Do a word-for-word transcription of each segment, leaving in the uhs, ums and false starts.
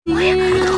我也不懂。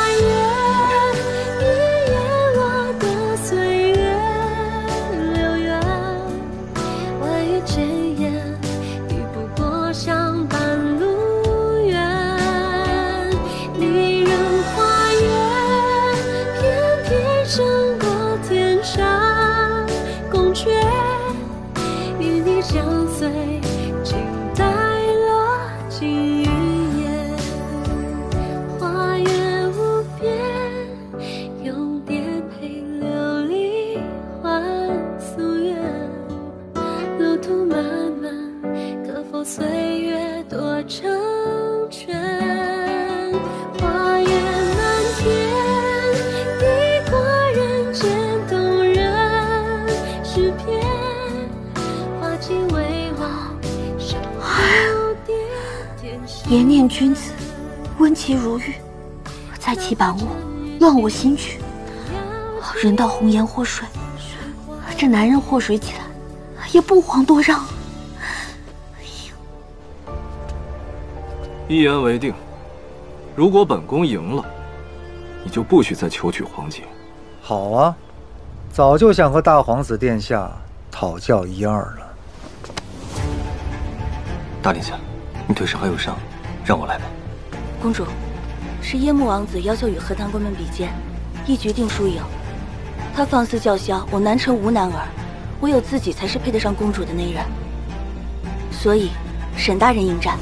颜念君子，温其如玉，在其板物，乱我心曲。人到红颜祸水，这男人祸水起来，也不遑多让。 一言为定，如果本宫赢了，你就不许再求取黄金。 好啊，早就想和大皇子殿下讨教一二了。 大殿下，你腿上还有伤，让我来呗。 公主，是耶木王子要求与和谈官们比肩，一局定输赢。他放肆叫嚣我南城无男儿，唯有自己才是配得上公主的那人。所以，沈大人应战。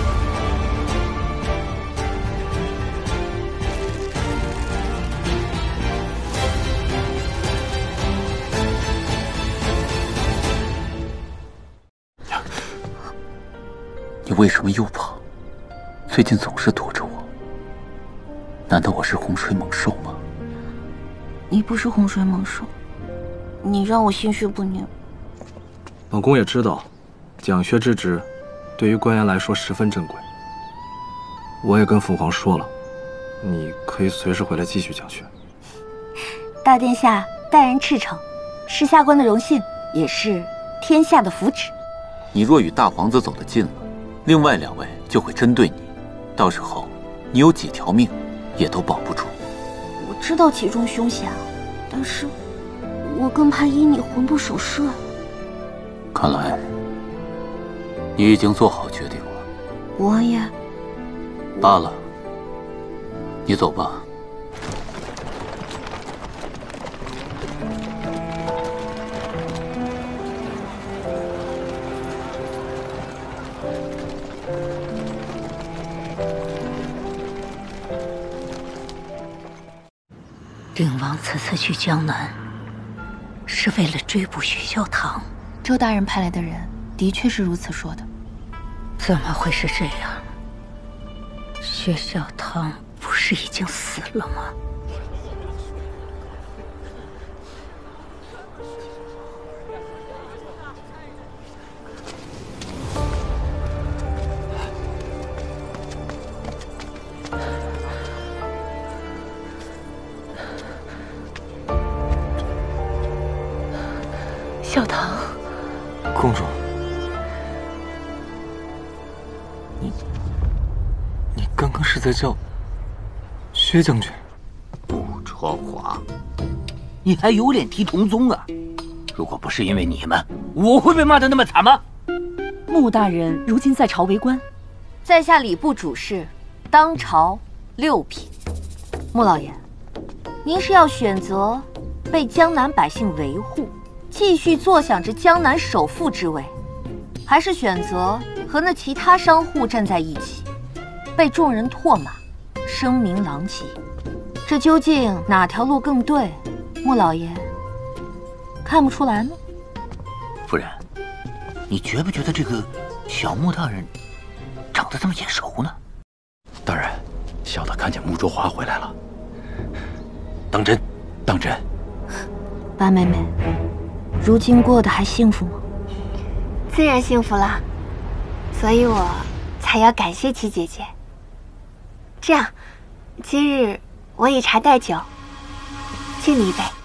你为什么又跑？最近总是躲着我。难道我是洪水猛兽吗？ 你不是洪水猛兽，你让我心绪不宁。 本宫也知道，讲学之职，对于官员来说十分珍贵。我也跟父皇说了，你可以随时回来继续讲学。 大殿下待人赤诚，是下官的荣幸，也是天下的福祉。 你若与大皇子走得近了，另外两位就会针对你，到时候你有几条命也都保不住。 我知道其中凶险，但是我更怕因你魂不守舍。 看来你已经做好决定了。 我也罢了，你走吧。 定王此次去江南，是为了追捕徐孝堂。 周大人派来的人的确是如此说的。 怎么会是这样？薛孝堂不是已经死了吗？ 孝堂， 公主，你你刚刚是在叫薛将军？ 不说谎，你还有脸提同宗啊？如果不是因为你们，我会被骂得那么惨吗？ 穆大人如今在朝为官， 在下礼部主事，当朝六品。穆老爷，您是要选择被江南百姓维护，继续坐享着江南首富之位，还是选择和那其他商户站在一起，被众人唾骂，声名狼藉？这究竟哪条路更对？穆老爷看不出来吗？ 夫人，你觉不觉得这个小穆大人长得这么眼熟呢？ 大人，小的看见穆卓华回来了。当真？当真。 白妹妹，如今过得还幸福吗？ 自然幸福了，所以我才要感谢七姐姐。这样，今日我以茶代酒，敬你一杯。